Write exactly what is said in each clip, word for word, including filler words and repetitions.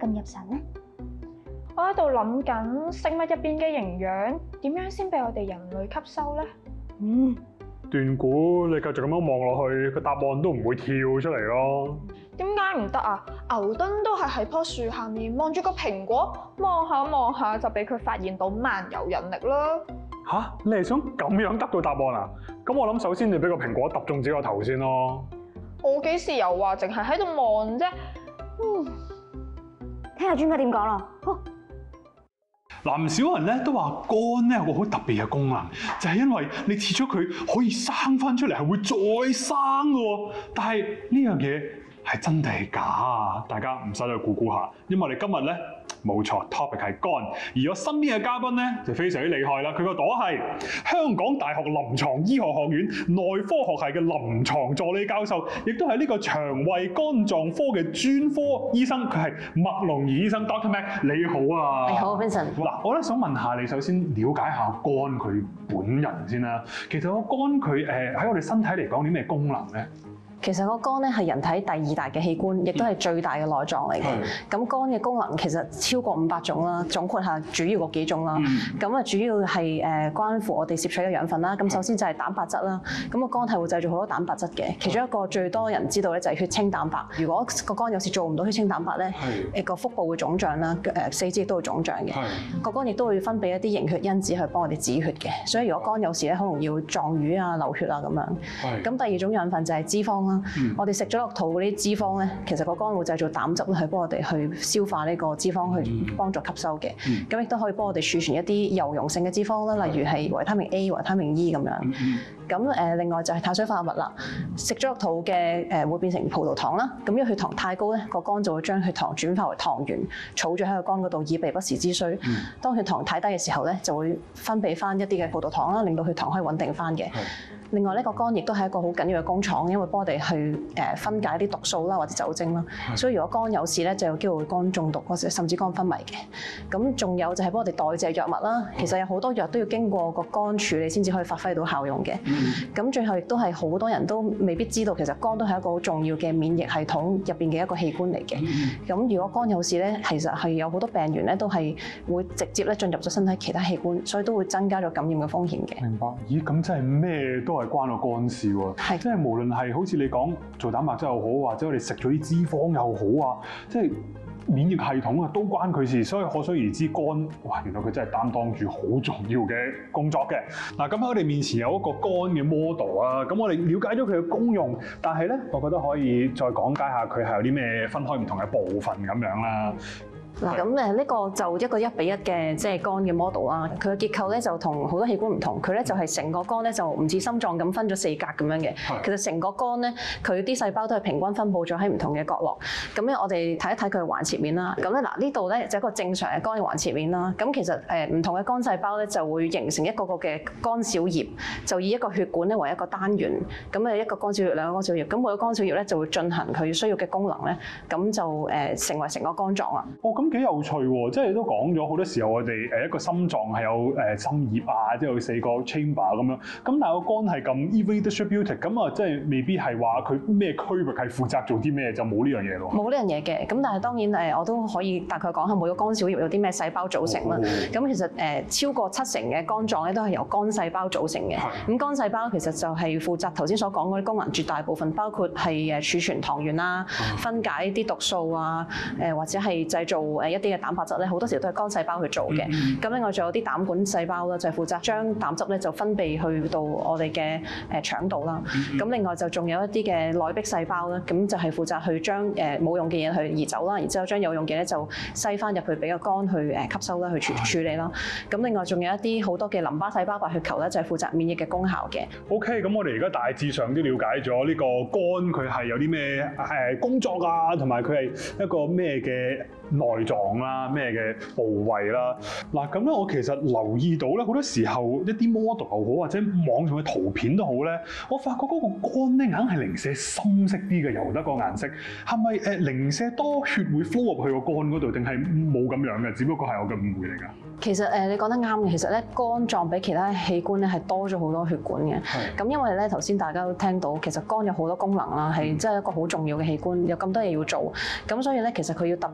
咁入神呢？ 我喺度諗緊食物入邊嘅營養點樣先俾我哋人類吸收呢？ 嗯， 斷估你繼續咁樣望落去，個答案都唔會跳出嚟咯。 點解唔得啊？牛頓都係喺棵樹下面望住個蘋果，望下望下就俾佢發現到萬有引力啦。 吓？你係想咁樣得到答案啊？咁我諗首先你俾個蘋果揼中自己個頭先咯。 我幾時又話淨係喺度望啫？嗯， 聽下專家點講咯。好。 嗱，唔少人咧都話肝咧有個好特別嘅功能，就係因為你切咗佢可以生翻出嚟，係會再生嘅喎。但係呢樣嘢係真定係假啊？大家唔使去估估下，因為我哋今日咧冇錯 ，topic 係肝。而我身邊嘅嘉賓咧就非常之厲害啦，佢個朵係香港大學臨床醫學學院內科學系嘅臨床助理教授，亦都係呢個腸胃肝臟科嘅專科醫生，佢係麥龍儀醫生 Doctor Mac， 你好啊！ 你好 ，Vincent。 嗱，我咧想問下你，首先了解下肝佢本人先啦。其實個肝佢誒喺我哋身體嚟講，啲咩功能咧？ 其實個肝咧係人體第二大嘅器官，亦都係最大嘅內臟嚟嘅。咁肝嘅功能其實超過五百種啦，總括下主要嗰幾種啦。咁啊、嗯、主要係誒關乎我哋攝取嘅養分啦。咁首先就係蛋白質啦。咁個肝係會製造好多蛋白質嘅，其中一個最多人知道咧就係血清蛋白。如果個肝有時做唔到血清蛋白咧，誒個腹部會腫脹啦，誒四肢亦都會腫脹嘅。個肝亦都會分泌一啲凝血因子去幫我哋止血嘅。所以如果肝有時咧，可能要撞瘀啊、流血啊咁樣。咁第二種養分就係脂肪啦。嗯、我哋食咗落肚嗰啲脂肪咧，其實個肝會製造膽汁去幫我哋去消化呢個脂肪，去幫助吸收嘅。咁亦都可以幫我哋儲存一啲油溶性嘅脂肪啦，例如係維他命 A、維他命 E 咁樣。咁誒、嗯，另外就係碳水化合物啦。食咗落肚嘅誒會變成葡萄糖啦。咁因為血糖太高咧，個肝就會將血糖轉化為糖原，儲住喺個肝嗰度，以備不時之需。嗯、當血糖太低嘅時候咧，就會分泌翻一啲嘅葡萄糖啦，令到血糖可以穩定翻嘅。另外呢個肝亦都係一個好緊要嘅工廠，因為幫我哋去誒分解啲毒素啦或者酒精啦，的所以如果肝有事咧，就有機會肝中毒或者甚至肝昏迷嘅。咁仲有就係幫我哋代謝藥物啦，其實有好多藥都要經過個肝處理先至可以發揮到效用嘅。咁、嗯、最後亦都係好多人都未必知道，其實肝都係一個好重要嘅免疫系統入邊嘅一個器官嚟嘅。咁、嗯、如果肝有事咧，其實係有好多病源咧都係會直接咧進入咗身體其他器官，所以都會增加咗感染嘅風險嘅。 明白？咦，咁真係咩都係關個肝事喎，係即係無論係好似你講做蛋白質又好，或者我哋食咗啲脂肪又好啊，即係免疫系統啊都關佢事，所以可想而知肝，哇，原來佢真係擔當住好重要嘅工作嘅。嗱，咁喺我哋面前有一個肝嘅 model 啊，咁我哋了解咗佢嘅功用，但係咧，我覺得可以再講解下佢係有啲咩分開唔同嘅部分咁樣啦。 嗱，咁誒呢個就一個一比一嘅即係肝嘅 model 啦。佢嘅結構咧就同好多器官唔同，佢咧就係成個肝咧就唔似心臟咁分咗四格咁樣嘅。其實成個肝咧，佢啲細胞都係平均分佈咗喺唔同嘅角落。咁咧我哋睇一睇佢嘅環切面啦。咁咧嗱，呢度咧就一個正常嘅肝嘅環切面啦。咁其實誒唔同嘅肝細胞咧就會形成一個個嘅肝小葉，就以一個血管咧為一個單元。咁誒一個肝小葉兩個肝小葉，咁每個肝小葉咧就會進行佢需要嘅功能咧，咁就誒成為成個肝臟啦。 哦，咁幾有趣喎！即係你都講咗好多時候，我哋誒一個心臟係有誒心葉啊，即係有四個 chamber 咁樣。咁但係個肝係咁 evenly distributed，咁啊即係未必係話佢咩區域係負責做啲咩，就冇呢樣嘢咯。冇呢樣嘢嘅，咁但係當然誒，我都可以大概講下每個肝小葉有啲咩細胞組成啦。咁、哦、其實誒超過七成嘅肝臟咧都係由肝細胞組成嘅。咁的肝細胞其實就係負責頭先所講嗰啲功能絕大部分，包括係誒儲存糖原啦、嗯、分解啲毒素啊，誒或者係製造誒一啲嘅蛋白質咧，好多時都係肝細胞去做嘅。咁、嗯、另外仲有啲膽管細胞啦，就係負責將膽汁咧就分泌去到我哋嘅誒腸道啦。咁、嗯、另外就仲有一啲嘅內壁細胞啦，咁就係負責去將誒冇用嘅嘢去移走啦，然之後將有用嘅咧就篩翻入去俾個肝去誒吸收啦，去處處理啦。咁另外仲有一啲好多嘅淋巴細胞、白血球咧，就係負責免疫嘅功效嘅。 OK，咁我哋而家大致上都了解咗呢個肝佢係有啲咩誒工作啊，同埋佢係一個咩嘅內臟啦，咩嘅部位啦。嗱，咁咧我其實留意到咧，好多時候一啲 model 又好，或者網上嘅圖片都好咧，我發覺嗰個肝咧硬係零舍深色啲嘅，油得個顏色，係咪誒零舍多血會 flow 入去個肝嗰度，定係冇咁樣嘅？只不過係我嘅誤會嚟㗎。 其實誒你講得啱嘅，其實咧肝臟比其他器官咧係多咗好多血管嘅。咁因為咧頭先大家都聽到，其實肝有好多功能啦，係真係一個好重要嘅器官，有咁多嘢要做。咁所以咧其實佢要特別多咧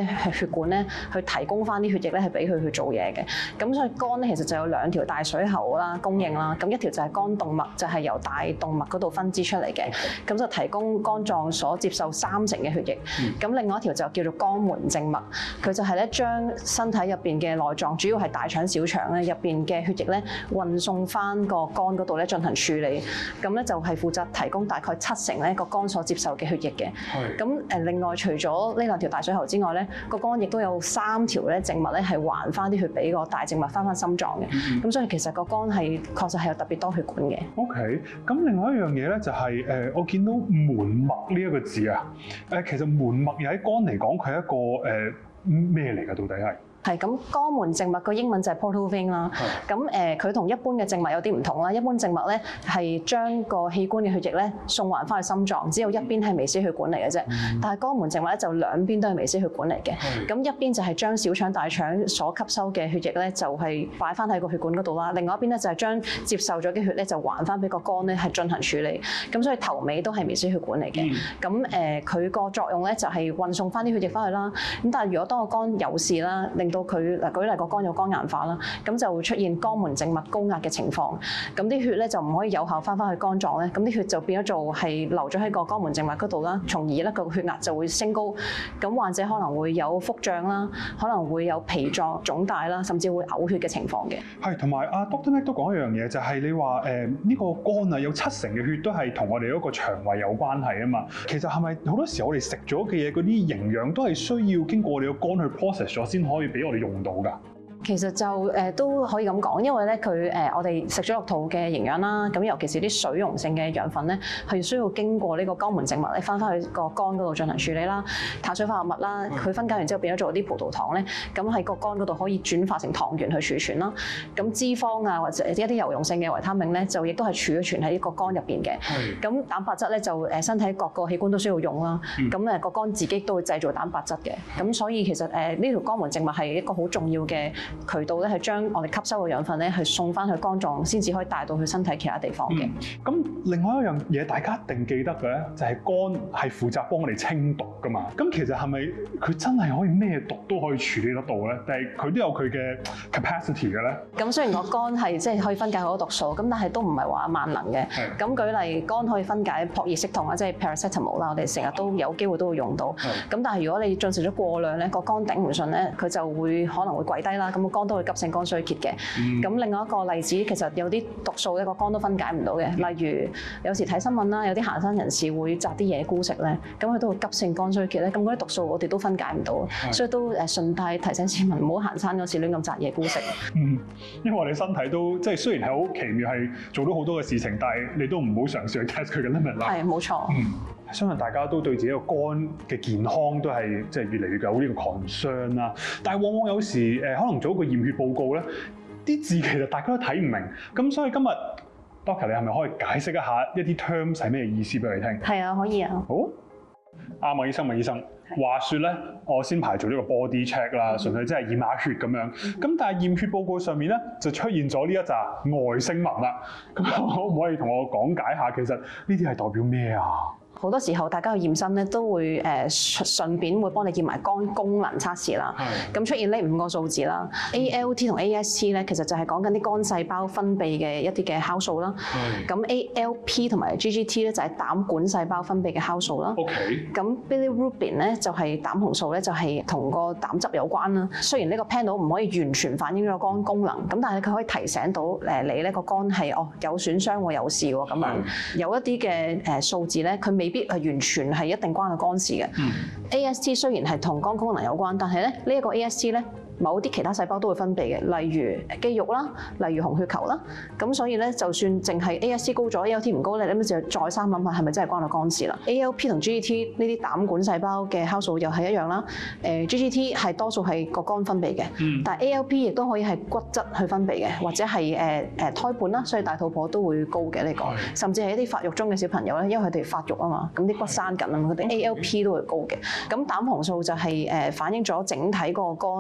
咧係血管咧去提供翻啲血液咧係俾佢去做嘢嘅。咁所以肝咧其實就有兩條大水喉啦供應啦，咁一條就係肝動脈，就係由大動脈嗰度分支出嚟嘅，咁就提供肝臟所接受三成嘅血液。咁另外一條就叫做肝門靜脈，佢就係咧將身體入邊嘅內臟，主要係大腸、小腸咧入邊嘅血液咧運送翻個肝嗰度咧進行處理。咁咧就係負責提供大概七成咧個肝所接受嘅血液嘅。咁誒另外除咗呢兩條大水喉之外咧，個肝亦都有三條咧靜脈咧係還翻啲血俾個大靜脈翻翻心臟嘅。咁、嗯、所以其實個肝係確實係有特別多血管嘅。 OK，咁另外一樣嘢咧就係、是、誒，我見到門脈呢一個字啊，誒其實門脈又喺肝嚟講，佢係一個誒咩嚟㗎？到底係？ 係咁，肝門靜脈個英文就係 portal vein 啦。咁誒，佢同一般嘅靜脈有啲唔同啦。一般靜脈咧係將個器官嘅血液咧送還翻去心臟，只有一邊係微絲血管嚟嘅啫。嗯、但係肝門靜脈咧就兩邊都係微絲血管嚟嘅。咁、嗯、一邊就係將小腸、大腸所吸收嘅血液咧就係擺翻喺個血管嗰度啦。另外一邊咧就係將接受咗嘅血咧就還翻俾個肝咧係進行處理。咁所以頭尾都係微絲血管嚟嘅。咁誒佢個作用咧就係運送翻啲血液翻去啦。咁但係如果當個肝有事啦，令到佢嗱舉例個肝有肝硬化啦，咁就會出現肝門靜脈高壓嘅情況，咁啲血咧就唔可以有效翻返去肝臟咧，咁啲血就變咗做係留咗喺個肝門靜脈嗰度啦，從而咧個血壓就會升高，咁患者可能會有腹脹啦，可能會有脾臟腫大啦，甚至會嘔血嘅情況嘅。 係，同埋阿 Doctor Mac 都講一樣嘢，就係、是、你話誒呢個肝啊有七成嘅血都係同我哋嗰個腸胃有關係啊嘛，其實係咪好多時候我哋食咗嘅嘢嗰啲營養都係需要經過我哋個肝去 process 咗先可以俾我哋用到㗎？ 其實就誒、呃、都可以咁講，因為咧佢誒我哋食咗落肚嘅營養啦，咁尤其是啲水溶性嘅養分咧，係需要經過呢個肝門靜脈咧，翻返去個肝嗰度進行處理啦。碳水化合物啦，佢分解完之後變咗做啲葡萄糖咧，咁喺個肝嗰度可以轉化成糖原去儲存啦。咁脂肪啊或者一啲油溶性嘅維他命咧，就亦都係儲存喺個肝入邊嘅。咁的蛋白質咧就誒身體各個器官都需要用啦。咁誒個肝自己都會製造蛋白質嘅。咁所以其實誒呢條肝門靜脈係一個好重要嘅渠道咧，係將我哋吸收嘅養分咧，係送翻去肝臟，先至可以帶到去身體其他地方嘅。 咁、嗯、另外一樣嘢，大家一定記得嘅咧，就係肝係負責幫我哋清毒噶嘛。咁其實係咪佢真係可以咩毒都可以處理得到咧？但係佢都有佢嘅 capacity 嘅咧？咁雖然個肝係即係可以分解好多毒素，咁但係都唔係話萬能嘅。咁的舉例，肝可以分解撲熱息痛啊，即係 paracetamol 啦，我哋成日都有機會都會用到。咁的但係如果你進食咗過量咧，個肝頂唔順咧，佢就會可能會跪低啦。咁個肝都會急性肝衰竭嘅。咁、嗯、另外一個例子，其實有啲毒素咧個肝都分解唔到嘅。例如有時睇新聞啦，有啲行山人士會摘啲野菇食咧，咁佢都會急性肝衰竭咧。咁嗰啲毒素我哋都分解唔到，的所以都誒順帶提醒市民唔好行山嗰時亂咁摘野菇食。 嗯，因為我哋身體都即係雖然係好奇妙，係做到好多嘅事情，但係你都唔好嘗試去 test 佢嘅 limit 啦。係，冇錯。嗯，相信大家都對自己個肝嘅健康都係即係越嚟越有呢個 concern 啦。但係往往有時誒可能做一個驗血報告咧，啲字其實大家都睇唔明，咁所以今日 Doctor 你係咪可以解釋一下一啲 terms 係咩意思俾我哋聽？ 係啊，可以啊。好， 啱啊，醫生問醫生。話說咧，我先排做咗個 body check 啦，純粹即係驗下血咁樣。咁但係驗血報告上面咧就出現咗呢一紮外星文啦。咁可唔可以同我講解下，其實呢啲係代表咩啊？ 好多時候大家去驗身咧，都會誒順便會幫你驗埋肝功能測試啦。咁的出現呢五個數字啦的，A L T 同 A S T 咧，其實就係講緊啲肝細胞分泌嘅一啲嘅酵素啦。咁的 A L P 同埋 G G T 咧就係膽管細胞分泌嘅酵素啦。咁 Bilirubin 咧就係膽紅素咧，就係同個膽汁有關啦。雖然呢個 panel 唔可以完全反映咗肝功能，咁但係佢可以提醒到誒你咧個肝係哦有損傷喎，有事喎咁樣。的有一啲嘅誒數字咧，佢未必係完全係一定關個肝事嘅。嗯、A S T 雖然係同肝功能有關，但係咧呢一個 A S T 咧，某啲其他細胞都會分泌嘅，例如肌肉啦，例如紅血球啦。咁所以咧，就算淨係 A S T 高咗 ，A L T 唔高咧，你咪就再三諗下係咪真係關到肝事啦 ？A L P 同 G G T 呢啲膽管細胞嘅酵素又係一樣啦。誒 G G T 係多數係個肝分泌嘅，嗯、但係 A L P 亦都可以係骨質去分泌嘅，或者係誒誒胎盤啦，所以大肚婆都會高嘅呢、呢個，是甚至係一啲發育中嘅小朋友咧，因為佢哋發育啊嘛，咁啲骨生緊啊嘛，佢哋 A L P 都會高嘅。咁膽紅素就係誒反映咗整體個肝嘅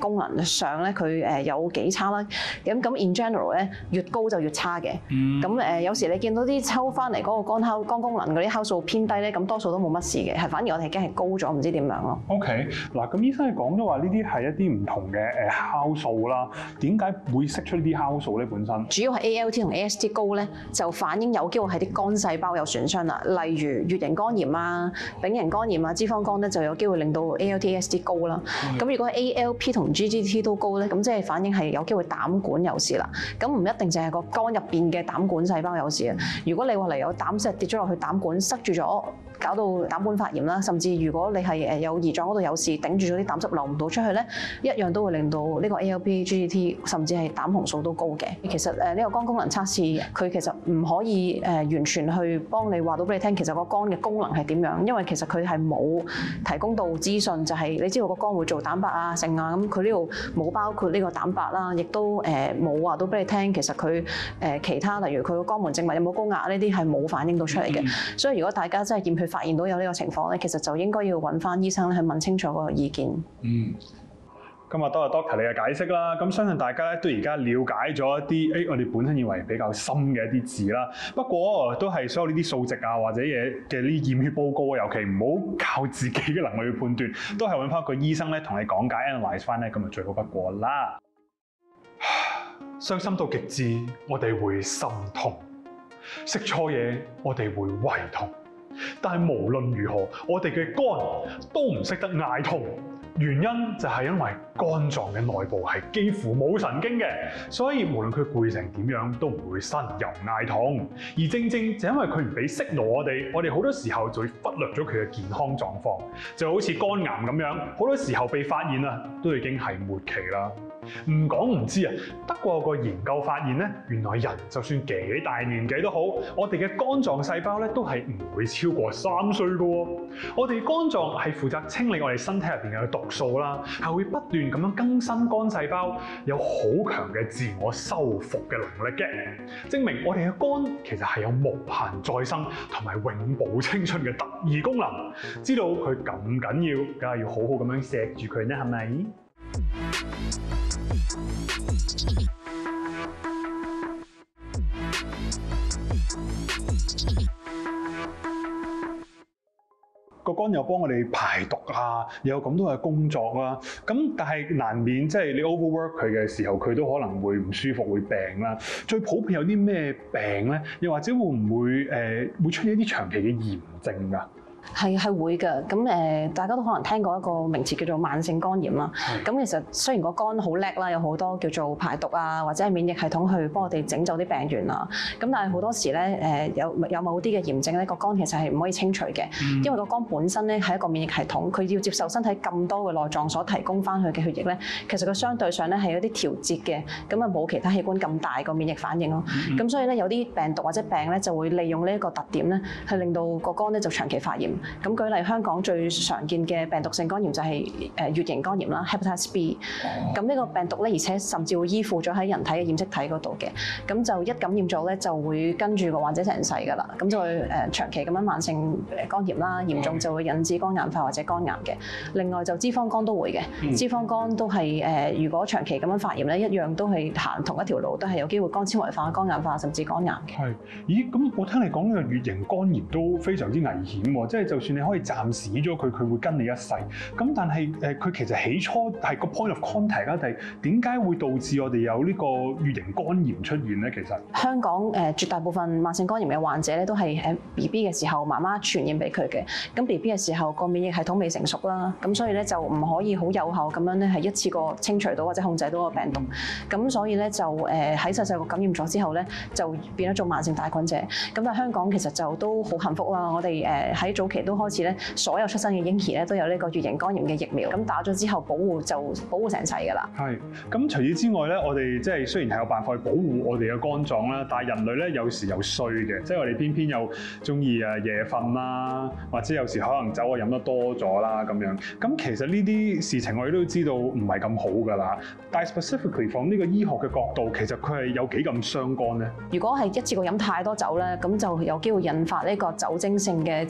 功能上咧，佢誒有幾差啦。咁咁 in general 咧，越高就越差嘅。咁誒、嗯、有時你見到啲抽翻嚟嗰個肝酵肝功能嗰啲酵素偏低咧，咁多數都冇乜事嘅，係反而我哋驚係高咗，唔知點樣咯。 OK，嗱咁醫生係講咗話呢啲係一啲唔同嘅誒酵素啦，點解會釋出呢啲酵素咧？本身主要係 A L T 同 A S T 高咧，就反映有機會係啲肝細胞有損傷啦，例如乙型肝炎啊、丙型肝炎啊、脂肪肝咧就有機會令到 A L T、A S T 高啦。咁、嗯、如果 A L P 同 G G T 都高咧，咁即係反映係有機會膽管有事啦。咁唔一定淨係個肝入邊嘅膽管細胞有事啊。如果你話嚟有膽石跌咗落去膽管塞住咗，搞到膽管發炎啦，甚至如果你係誒有胰臟嗰度有事頂住咗啲膽汁流唔到出去咧，一樣都會令到呢個 A L P、G G T 甚至係膽紅素都高嘅。其實誒呢個肝功能測試佢其實唔可以誒完全去幫你話到俾你聽，其實個肝嘅功能係點樣，因為其實佢係冇提供到資訊，就係你知道個肝會做蛋白啊、剩啊，咁佢呢度冇包括呢個蛋白啦，亦都誒冇話到俾你聽，其實佢誒其他例如佢個肛門靜脈有冇高壓呢啲係冇反映到出嚟嘅。嗯、所以如果大家真係驗血發現到有呢個情況咧，其實就應該要揾翻醫生咧去問清楚個意見。嗯。 今日多謝 Doctor 你嘅解釋啦，咁相信大家咧都而家了解咗一啲，誒、哎、我哋本身以為比較深嘅一啲字啦。不過都係所有呢啲數值啊或者嘢嘅呢啲驗血報告，尤其唔好靠自己嘅能力去判斷，都係揾翻個醫生咧同你講解 analyse 翻咧，咁就最好不過啦。傷心到極致，我哋會心痛；食錯嘢，我哋會胃痛。但係無論如何，我哋嘅肝都唔識得嗌痛。原因就係因為肝臟嘅內部係幾乎冇神經嘅，所以無論佢攰成點樣都唔會呻又嗌痛。而正正就因為佢唔俾 signal我哋，我哋好多時候就會忽略咗佢嘅健康狀況，就好似肝癌咁樣，好多時候被發現啊，都已經係末期啦。唔講唔知啊，德國有個研究發現咧，原來人就算幾大年紀都好，我哋嘅肝臟細胞咧都係唔會超過三歲噶喎。我哋肝臟係負責清理我哋身體入邊嘅毒素啦，係會不斷咁樣更新肝細胞，有好強嘅自我修復嘅能力嘅，證明我哋嘅肝其實係有無限再生同埋永葆青春嘅特異功能。知道佢咁緊要，梗係要好好咁樣錫住佢咧，係咪？個肝又幫我哋排毒啊，又有咁多嘅工作啦。咁但係難免即係你 overwork 佢嘅時候，佢都可能會唔舒服，會病啦。最普遍有啲咩病咧？又或者會唔會誒、呃、會出現一啲長期嘅炎症㗎？ 係係會嘅，咁誒大家都可能聽過一個名詞叫做慢性肝炎啦。咁的其實雖然個肝好叻啦，有好多叫做排毒啊，或者係免疫系統去幫我哋整走啲病原啊。咁但係好多時咧誒有有某啲嘅炎症咧，個肝其實係唔可以清除嘅，嗯、因為個肝本身咧係一個免疫系統，佢要接受身體咁多嘅內臟所提供翻去嘅血液咧，其實佢相對上咧係有啲調節嘅，咁啊冇其他器官咁大個免疫反應咯。咁、嗯、所以咧有啲病毒或者病咧就會利用呢一個特點咧，係令到個肝咧就長期發炎。咁舉例香港最常見嘅病毒性肝炎就係誒乙型肝炎啦 ，Hepatitis B。咁呢個病毒咧，而且甚至會依附咗喺人體嘅染色體嗰度嘅。咁就一感染咗咧，就會跟住個患者成世㗎啦。咁就會誒長期咁樣慢性肝炎啦，嚴重就會引致肝硬化或者肝癌嘅。另外就脂肪肝都會嘅，嗯、脂肪肝都係誒如果長期咁樣發炎咧，一樣都係行同一條路，都係有機會肝纖維化、肝硬化甚至肝癌嘅。係，咦？咁我聽你講呢個乙型肝炎都非常之危險喎，即係就算你可以暫時咗佢，佢會跟你一世。咁但係誒，佢其實起初係個 point of contact 啊，定係點解會導致我哋有呢個乙型肝炎出現咧？其實香港誒絕大部分慢性肝炎嘅患者咧，都係喺 B B 嘅時候媽媽傳染俾佢嘅。咁 B B 嘅時候個免疫系統未成熟啦，咁所以咧就唔可以好有效咁樣咧係一次過清除到或者控制到個病毒。咁所以咧就誒喺細細個感染咗之後咧，就變咗做慢性帶菌者。咁但係香港其實就都好幸福啦，我哋誒喺早期都開始咧，所有出生嘅嬰兒咧都有呢個乙型肝炎嘅疫苗。咁打咗之後保護就保護成世㗎啦。係。咁除此之外咧，我哋即係雖然係有辦法去保護我哋嘅肝臟啦，但係人類咧有時又衰嘅，即係我哋偏偏又中意誒夜瞓啦，或者有時可能酒啊飲得多咗啦咁樣。咁其實呢啲事情我哋都知道唔係咁好㗎啦。但係 specifically from 呢個醫學嘅角度，其實佢係有幾咁傷肝咧？如果係一次過飲太多酒咧，咁就有機會引發呢個酒精性嘅脂肪肝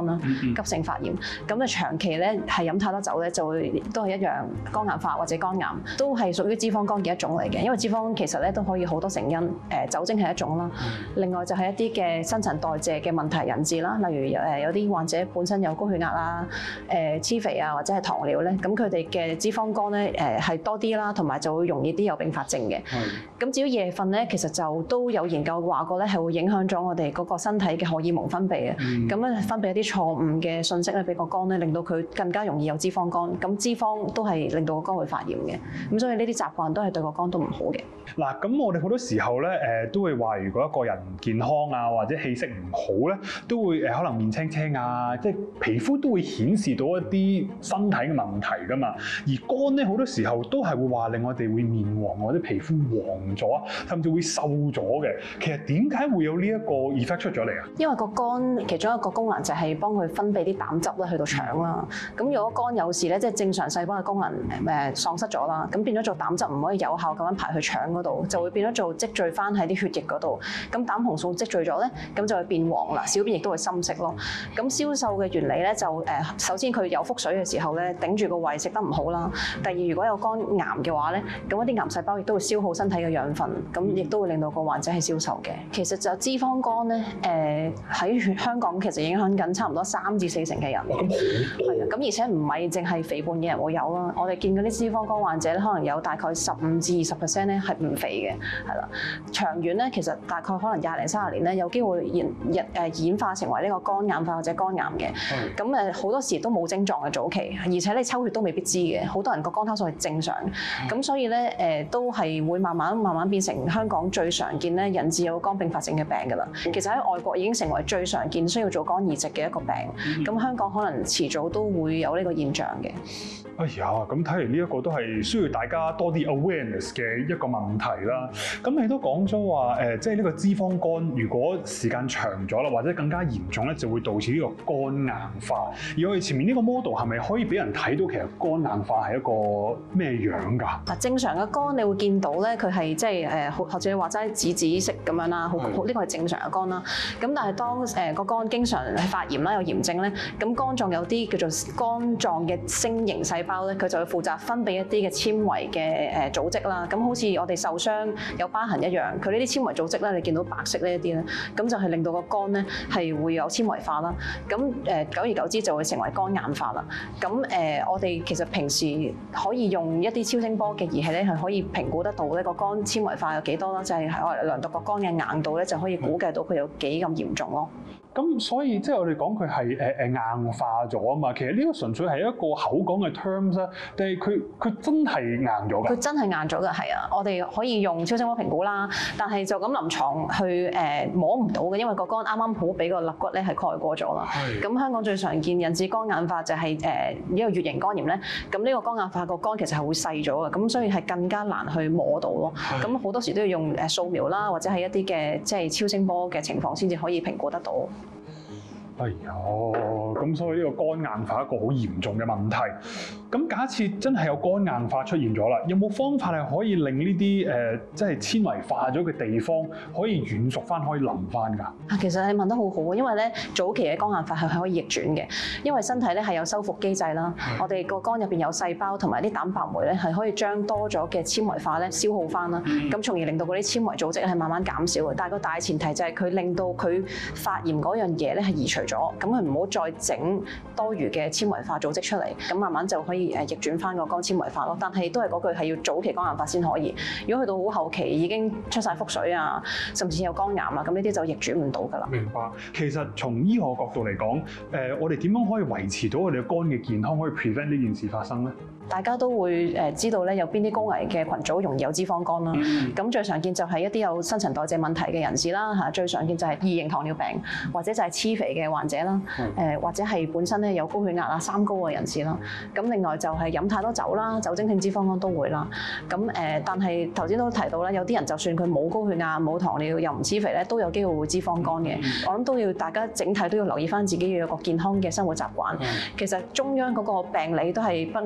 肝啦，急性發炎。咁啊長期咧係飲太多酒咧，就會都係一樣肝硬化或者肝癌，都係屬於脂肪肝嘅一種嚟嘅。因為脂肪其實咧都可以好多成因，誒酒精係一種啦，另外就係一啲嘅新陳代謝嘅問題引致啦，例如誒有啲患者本身有高血壓啦、誒黐肥啊或者係糖尿咧，咁佢哋嘅脂肪肝咧誒係多啲啦，同埋就會容易啲有併發症嘅。咁至於夜瞓咧，其實就都有研究話過咧，係會影響咗我哋嗰個身體嘅荷爾蒙分泌嘅。咁咧、嗯、分泌一啲錯誤嘅信息咧，俾個肝咧，令到佢更加容易有脂肪肝。咁脂肪都係令到個肝會發炎嘅。咁所以呢啲習慣都係對個肝都唔好嘅。 嗱，咁我哋好多時候咧誒都會話，如果一個人唔健康啊，或者氣色唔好咧，都會誒可能面青青啊，即係皮膚都會顯示到一啲身體嘅問題噶嘛。而肝咧好多時候都係會話令我哋會面黃或者皮膚黃咗，甚至會瘦咗嘅。其實點解會有呢一個 effect 出咗嚟啊？ 因為個肝其中一個功能就係幫佢分泌啲膽汁咧去到腸啦。咁如果肝有事咧，即係正常細胞嘅功能誒喪失咗啦，咁變咗做膽汁唔可以有效咁樣排去腸嗰度，就會變咗做積聚翻喺啲血液嗰度。咁膽紅素積聚咗咧，咁就會變黃啦，小便亦都會深色咯。咁消瘦嘅原理咧就誒，首先佢有腹水嘅時候咧，頂住個胃食得唔好啦。第二，如果有肝癌嘅話咧，咁一啲癌細胞亦都會消耗身體嘅養分，咁亦都會令到個患者係消瘦嘅。其實就脂肪肝咧，誒喺香港其實影響緊差唔多三至四成嘅人。 哇！咁好多。係啊， 咁而且唔係淨係肥胖嘅人會有啦，我哋見嗰啲脂肪肝患者咧，可能有大概十五至二十 percent 咧係唔肥嘅，係啦。長遠咧，其實大概可能廿零三十年咧，有機會演演誒演化成為呢個肝硬化或者肝癌嘅。咁誒好多時都冇症狀嘅早期，而且你抽血都未必知嘅。好多人個肝酵素係正常，咁所以咧誒都係會慢慢慢慢變成香港最常見咧引致有肝併發症嘅病㗎啦。其實喺外國已經成為最常見需要做肝移植嘅一個病，咁香港可能遲早都會有呢個現象嘅。 哎呀，咁睇嚟呢一個都係需要大家多啲 awareness 嘅一個問題啦。咁你都講咗話誒，即係呢個脂肪肝，如果時間長咗啦，或者更加嚴重咧，就會導致呢個肝硬化。而我哋前面呢個 model 係咪可以俾人睇到其實肝硬化係一個咩樣㗎？嗱， 正常嘅肝你會見到咧，佢係即係誒，學者你話齋紫紫色咁樣啦，好好呢個係正常嘅肝啦。咁但係當誒個肝經常係發炎啦，有炎症咧，咁肝臟有啲叫做肝臟嘅星形細胞咧，佢就會負責分泌一啲嘅纖維嘅誒組織啦。咁好似我哋受傷有疤痕一樣，佢呢啲纖維組織咧，你見到白色呢一啲咧，咁就係令到個肝咧係會有纖維化啦。咁誒久而久之就會成為肝硬化啦。咁誒我哋其實平時可以用一啲超聲波嘅儀器咧，係可以評估得到呢個肝纖維化有幾多啦，就係我哋量度個肝嘅硬度咧，就可以估計到佢有幾咁嚴重咯。 咁所以即係我哋講佢係誒誒硬化咗啊嘛，其實呢個純粹係一個口講嘅 terms 啦，定係佢佢真係硬咗㗎？佢真係硬咗㗎，係啊！我哋可以用超聲波評估啦，但係就咁臨床去誒摸唔到嘅，因為個肝啱啱好俾個肋骨咧係蓋過咗啦。咁是香港最常見引致肝硬化就係誒呢個乙型肝炎咧，咁呢個肝硬化個肝其實係會細咗嘅，咁所以係更加難去摸到咯。咁好是多時都要用誒掃描啦，或者係一啲嘅即係超聲波嘅情況先至可以評估得到。 哎呀，咁所以呢個肝硬化係一個好嚴重嘅問題。咁假設真係有肝硬化出現咗啦，有冇方法係可以令呢啲誒即係纖維化咗嘅地方可以軟熟翻，可以腍翻㗎？啊， 其實你問得好好，因為咧早期嘅肝硬化係可以逆轉嘅，因為身體咧係有修復機制啦。是我哋個肝入邊有細胞同埋啲蛋白酶咧，係可以將多咗嘅纖維化咧消耗翻啦，咁、嗯、從而令到嗰啲纖維組織係慢慢減少嘅。但係個大前提就係佢令到佢發炎嗰樣嘢咧係移除咗，咁佢唔好再整多餘嘅纖維化組織出嚟，咁慢慢就可以誒逆轉翻個肝纖維化咯。但係都係嗰句係要早期肝硬化先可以，如果去到好後期已經出晒腹水啊，甚至有肝癌啊，咁呢啲就逆轉唔到㗎啦。 明白。其實從醫學角度嚟講，誒我哋點樣可以維持到我哋嘅肝嘅健康，可以 prevent 呢件事發生咧？ 大家都會誒知道咧，有邊啲高危嘅群組容易有脂肪肝啦。咁、嗯、最常見就係一啲有新陳代謝問題嘅人士啦，嚇最常見就係二型糖尿病或者就係黐肥嘅患者啦，誒、嗯、或者係本身咧有高血壓啊、三高嘅人士啦。咁另外就係飲太多酒啦，酒精性脂肪肝都會啦。咁誒，但係頭先都提到咧，有啲人就算佢冇高血壓、冇糖尿又唔黐肥咧，都有機會會脂肪肝嘅。嗯、我諗都要大家整體都要留意翻自己要有個健康嘅生活習慣。嗯、其實中央嗰個病理都係不外乎。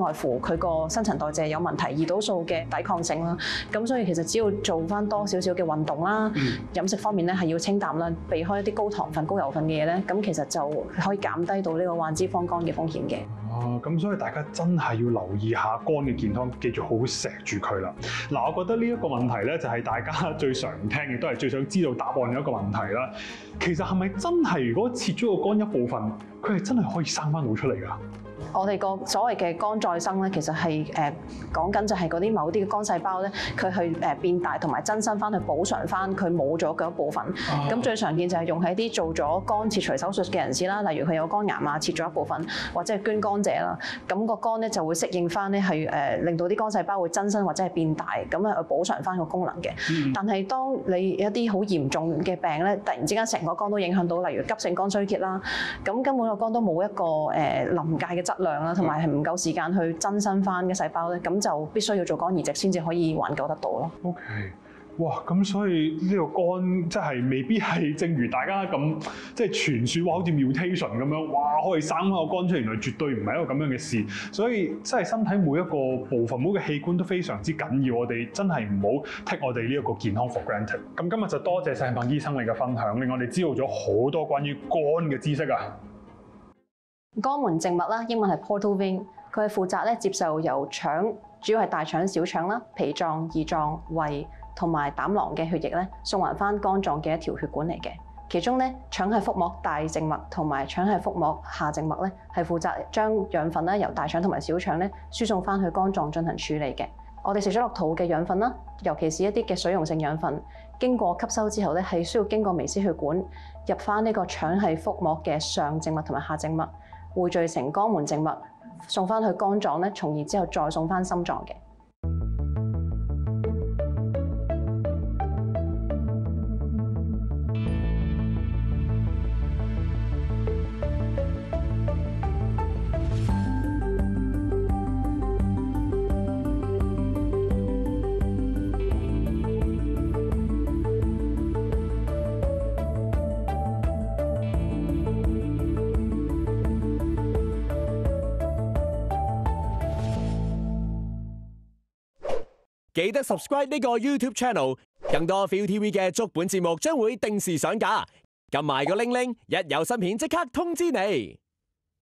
佢個新陳代謝有問題，胰島素嘅抵抗性啦。咁所以其實只要做翻多少少嘅運動啦，嗯、飲食方面咧係要清淡啦，避開一啲高糖分、高油分嘅嘢咧，咁其實就可以減低到呢個患脂肪肝嘅風險嘅。 哦，咁所以大家真係要留意下肝嘅健康，記住好好錫住佢啦。嗱，我覺得呢一個問題咧，就係大家最常聽，亦都係最想知道答案嘅一個問題啦。其實係咪真係如果切咗個肝一部分，佢係真係可以生翻到出嚟㗎？ 我哋個所謂嘅肝再生咧，其實係誒講緊就係嗰啲某啲嘅肝細胞咧，佢去誒變大同埋增生翻去補償翻佢冇咗嘅一部分。咁、啊、最常見就係用喺啲做咗肝切除手術嘅人士啦，例如佢有肝癌啊，切咗一部分，或者係捐肝者啦。咁、個肝咧就會適應翻咧，係誒令到啲肝細胞會增生或者係變大，咁啊去補償翻個功能嘅。嗯、但係當你一啲好嚴重嘅病咧，突然之間成個肝都影響到，例如急性肝衰竭啦，咁根本個肝都冇一個誒臨界嘅質量啦，同埋係唔夠時間去增生翻嘅細胞咧，咁就必須要做肝移植先至可以挽救得到咯。 OK， 哇！咁所以呢個肝即係未必係正如大家咁即係傳説話好似 mutation 咁樣，哇可以生翻個肝出嚟，原來絕對唔係一個咁樣嘅事。所以即係身體每一個部分、每一個器官都非常之緊要，我哋真係唔好 take 我哋呢一個健康 for granted。咁今日就多謝鄭鵬醫生你嘅分享，令我哋知道咗好多關於肝嘅知識啊！ 肛門靜脈啦，英文係 portal vein， 佢係負責咧接受由腸，主要係大腸、小腸啦、脾臟、胰臟、胃同埋膽囊嘅血液咧，送還翻肝臟嘅一條血管嚟嘅。其中咧，腸系腹膜大靜脈同埋腸系腹膜下靜脈咧，係負責將養分咧由大腸同埋小腸咧輸送翻去肝臟進行處理嘅。我哋食咗落肚嘅養分啦，尤其是一啲嘅水溶性養分，經過吸收之後咧，係需要經過微絲血管入翻呢個腸系腹膜嘅上靜脈同埋下靜脈，匯聚成肛門靜脈，送翻去肝臟咧，從而之後再送翻心臟嘅。 記得 subscribe 呢個 YouTube channel， 更多 Viu T V 嘅足本節目將會定時上架。撳埋個鈴鈴，一有新片即刻通知你。